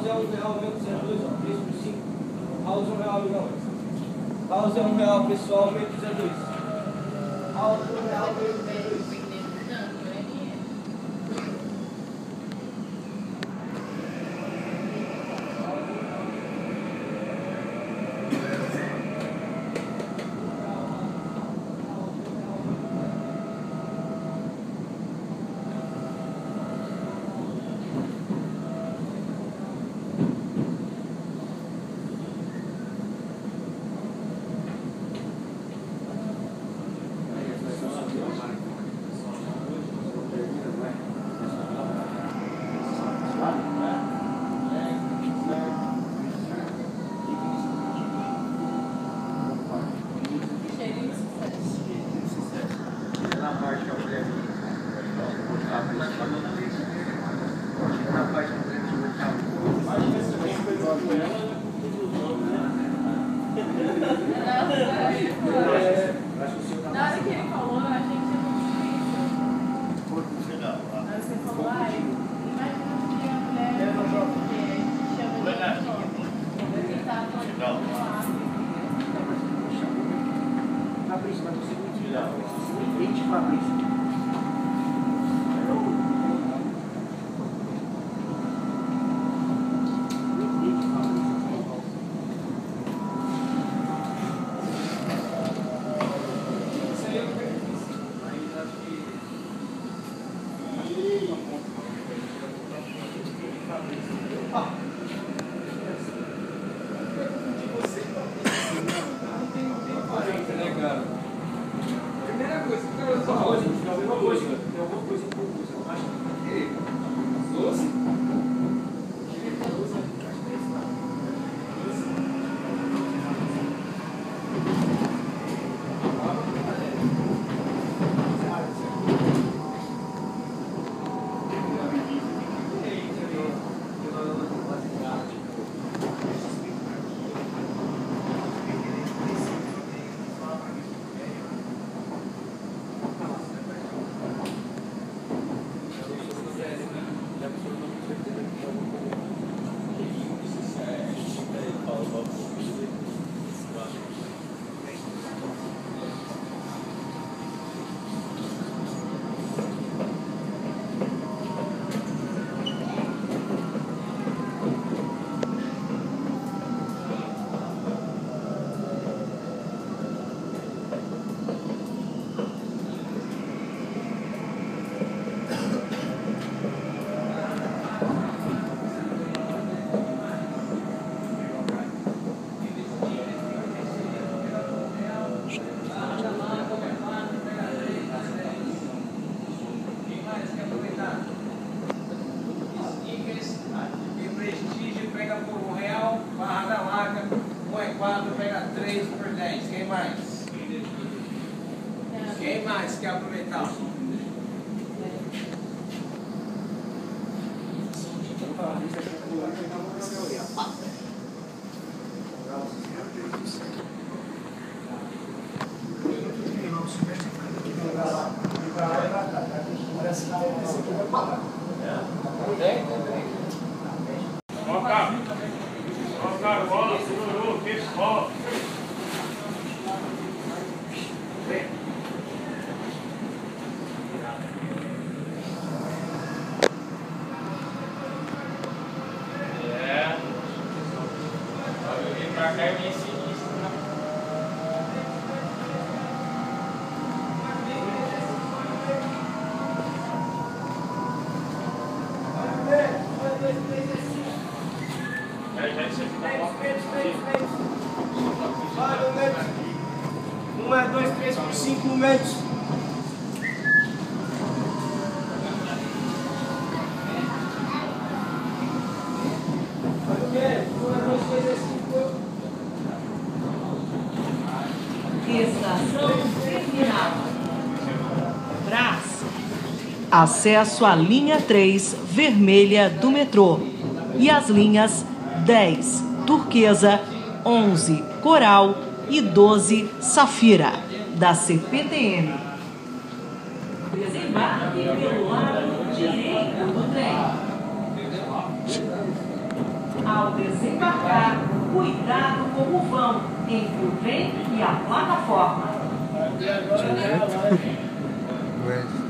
House é R$1,202, ó, preço por 5. House R$1, amigão. House é R$1, pessoal, 1,202. House R$1, 1,202. Na hora que ele falou, a gente não tinha. Na hora que ele falou, imagina que a mulher chama de ele tá falando lá. Fabrício, mas você não tira. Você entende, Fabrício? Primeira coisa, tem alguma coisa em concurso, eu acho que doce. Quem mais quer aproveitar? Ó, bola, segurou, fez bola. Um é 2, 3 por 5 momentos. Estação terminal. Brás. Acesso à linha 3 vermelha do metrô e as linhas 10 turquesa, 11 coral e 12 safira da CPTM. Desembarque pelo lado direito do trem. Ao desembarcar, cuidado com o vão entre o trem e a plataforma. Mas